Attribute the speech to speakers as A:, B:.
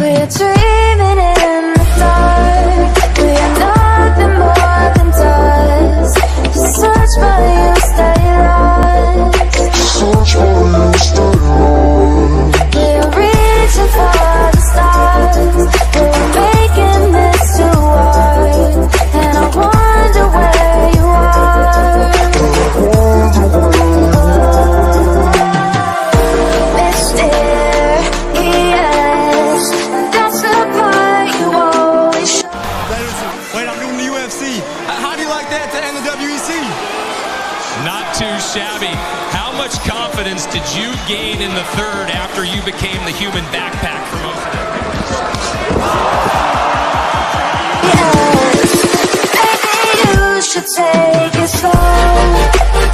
A: We're dreaming in the dark. We are nothing more than dust. Search but you stay lost.
B: Search but you stay lost.
A: We're reaching for the stars. We're making this too hard. And I wonder where you are. Mysterious. That's the part you always show.
C: Wait, I'm doing the UFC. How do you like that to end the WEC?
D: Not too shabby. How much confidence did you gain in the third after you became the human backpack for most of it?
A: Yes, maybe you should take it slow.